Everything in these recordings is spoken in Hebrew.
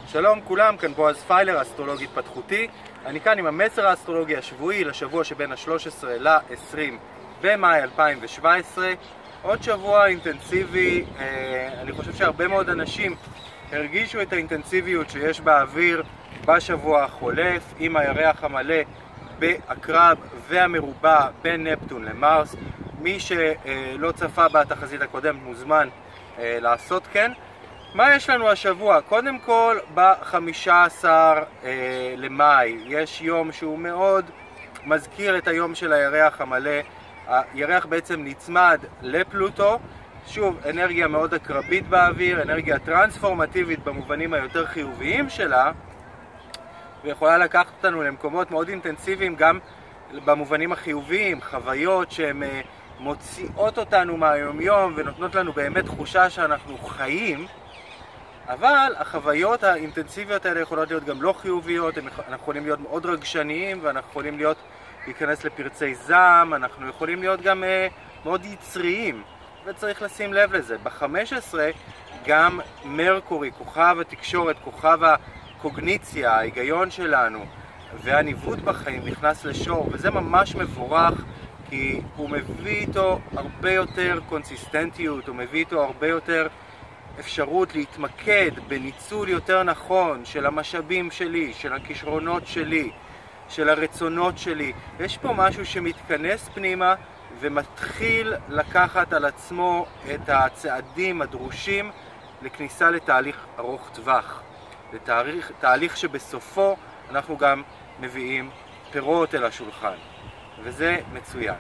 שלום כולם, כאן בועז פיילר, אסטרולוג התפתחותי. אני כאן עם המסר האסטרולוגי השבועי לשבוע שבין ה-13 ל-20 במאי 2017. עוד שבוע אינטנסיבי. אני חושב שהרבה מאוד אנשים הרגישו את האינטנסיביות שיש באוויר בשבוע החולף, עם הירח המלא בעקרב והמרובע בין נפטון למרס. מי שלא צפה בתחזית הקודמת מוזמן לעשות כן. מה יש לנו השבוע? קודם כל, ב-15 למאי יש יום שהוא מאוד מזכיר את היום של הירח המלא. הירח בעצם נצמד לפלוטו, שוב, אנרגיה מאוד אקרבית באוויר, אנרגיה טרנספורמטיבית במובנים היותר חיוביים שלה, ויכולה לקחת אותנו למקומות מאוד אינטנסיביים גם במובנים החיוביים, חוויות שהן מוציאות אותנו מהיום-יום ונותנות לנו באמת תחושה שאנחנו חיים. אבל החוויות האינטנסיביות האלה יכולות להיות גם לא חיוביות, אנחנו יכולים להיות מאוד רגשניים ואנחנו יכולים להיכנס לפרצי זעם, אנחנו יכולים להיות גם מאוד יצריים, וצריך לשים לב לזה. ב-15 גם מרקורי, כוכב התקשורת, כוכב הקוגניציה, ההיגיון שלנו והניווט בחיים נכנס לשור, וזה ממש מבורך כי הוא מביא איתו הרבה יותר קונסיסטנטיות, הוא מביא איתו הרבה יותר אפשרות להתמקד בניצול יותר נכון של המשאבים שלי, של הכישרונות שלי, של הרצונות שלי. יש פה משהו שמתכנס פנימה ומתחיל לקחת על עצמו את הצעדים הדרושים לכניסה לתהליך ארוך טווח, לתהליך שבסופו אנחנו גם מביאים פירות אל השולחן, וזה מצוין.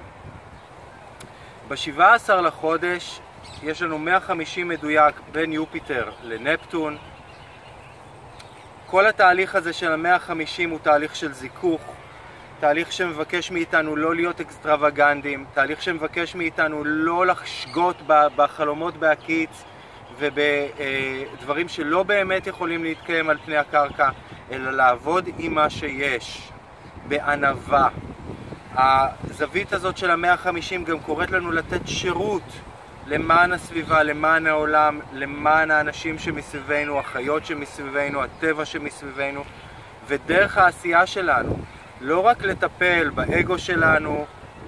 ב-17 לחודש יש לנו 150 מדויק בין יופיטר לנפטון. כל התהליך הזה של ה-150 הוא תהליך של זיכוך, תהליך שמבקש מאיתנו לא להיות אקסטרווגנדים, תהליך שמבקש מאיתנו לא לחשגות בחלומות בהקיץ ובדברים שלא באמת יכולים להתקיים על פני הקרקע, אלא לעבוד עם מה שיש, בענווה. הזווית הזאת של ה-150 גם קוראת לנו לתת שירות למען הסביבה, למען העולם, למען האנשים שמסביבנו, החיות שמסביבנו, הטבע שמסביבנו, ודרך העשייה שלנו, לא רק לטפל באגו שלנו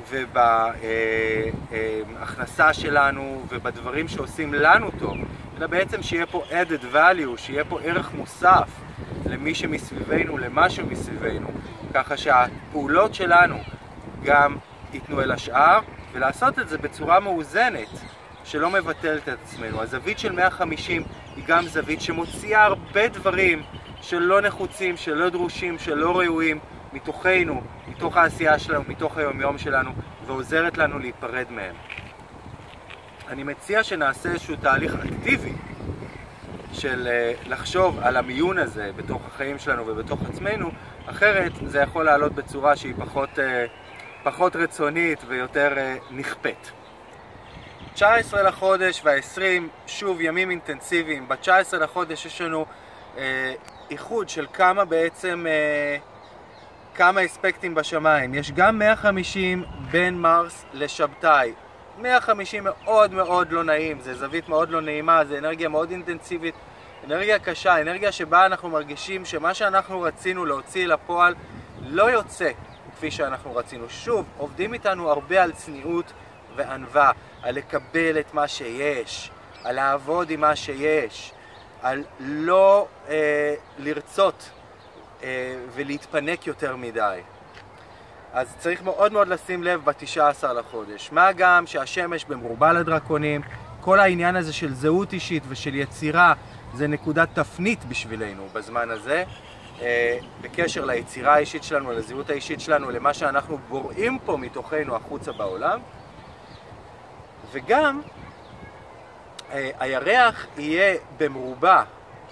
ובהכנסה שלנו ובדברים שעושים לנו טוב, אלא בעצם שיהיה פה added value, שיהיה פה ערך מוסף למי שמסביבנו, למה שמסביבנו, ככה שהפעולות שלנו גם ייתנו אל השאר, ולעשות את זה בצורה מאוזנת, שלא מבטלת את עצמנו. הזווית של 150 היא גם זווית שמוציאה הרבה דברים שלא נחוצים, שלא דרושים, שלא ראויים מתוכנו, מתוך העשייה שלנו, מתוך היום-יום שלנו, ועוזרת לנו להיפרד מהם. אני מציע שנעשה איזשהו תהליך אקטיבי של לחשוב על המיון הזה בתוך החיים שלנו ובתוך עצמנו, אחרת זה יכול לעלות בצורה שהיא פחות רצונית ויותר נכפית. 19 לחודש וה-20, שוב ימים אינטנסיביים. ב-19 לחודש יש לנו איחוד של כמה אספקטים בשמיים. יש גם 150 בין מרס לשבתאי. 150 מאוד מאוד לא נעים, זה זווית מאוד לא נעימה, זה אנרגיה מאוד אינטנסיבית, אנרגיה קשה, אנרגיה שבה אנחנו מרגישים שמה שאנחנו רצינו להוציא לפועל לא יוצא כפי שאנחנו רצינו. שוב, עובדים איתנו הרבה על צניעות וענווה, על לקבל את מה שיש, על לעבוד עם מה שיש, על לא לרצות ולהתפנק יותר מדי. אז צריך מאוד מאוד לשים לב ב-19 לחודש. מה גם שהשמש במרובה לדרקונים, כל העניין הזה של זהות אישית ושל יצירה זה נקודת תפנית בשבילנו בזמן הזה, בקשר ליצירה האישית שלנו, לזהות האישית שלנו, למה שאנחנו בוראים פה מתוכנו החוצה בעולם. וגם הירח יהיה במרובה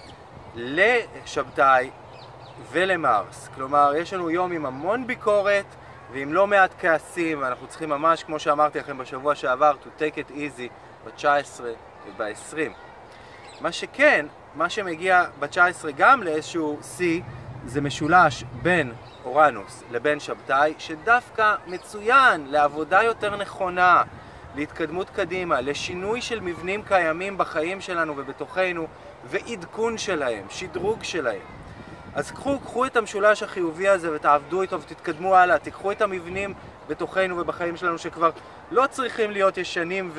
לשבתאי ולמרס. כלומר, יש לנו יום עם המון ביקורת ועם לא מעט כעסים, ואנחנו צריכים ממש, כמו שאמרתי לכם בשבוע שעבר, to take it easy ב-19 וב-20. מה שכן, מה שמגיע ב-19 גם לאיזשהו C, זה משולש בין אורנוס לבין שבתאי, שדווקא מצוין לעבודה יותר נכונה, להתקדמות קדימה, לשינוי של מבנים קיימים בחיים שלנו ובתוכנו, ועדכון שלהם, שדרוג שלהם. אז קחו את המשולש החיובי הזה ותעבדו איתו ותתקדמו הלאה, תיקחו את המבנים בתוכנו ובחיים שלנו שכבר לא צריכים להיות ישנים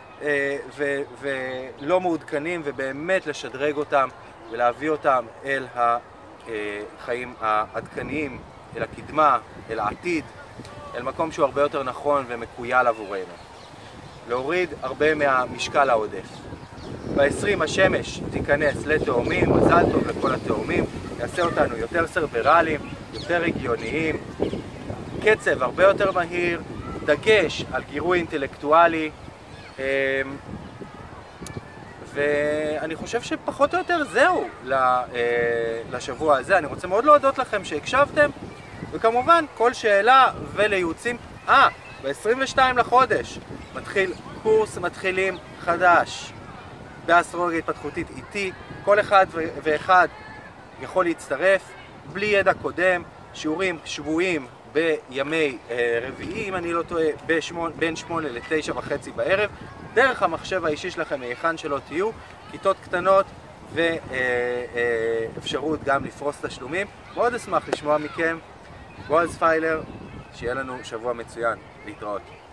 ולא מעודכנים, ובאמת לשדרג אותם ולהביא אותם אל החיים העדכניים, אל הקדמה, אל העתיד, אל מקום שהוא הרבה יותר נכון ומקוייל עבורנו. להוריד הרבה מהמשקל העודף. ב-20 השמש תיכנס לתאומים, מזל טוב לכל התאומים, יעשה אותנו יותר סרברליים, יותר הגיוניים, קצב הרבה יותר מהיר, דגש על גירוי אינטלקטואלי, ואני חושב שפחות או יותר זהו לשבוע הזה. אני רוצה מאוד להודות לכם שהקשבתם, וכמובן כל שאלה ולייעוצים, ב-22 לחודש מתחיל קורס מתחילים חדש באסטרולוגיה התפתחותית איתי. כל אחד ואחד יכול להצטרף בלי ידע קודם, שיעורים שבועיים בימי רביעי, אם אני לא טועה, בין 8 ל-9:30 בערב, דרך המחשב האישי שלכם, היכן שלא תהיו, כיתות קטנות ואפשרות גם לפרוס תשלומים. מאוד אשמח לשמוע מכם. בועז פיילר, שיהיה לנו שבוע מצוין. להתראות.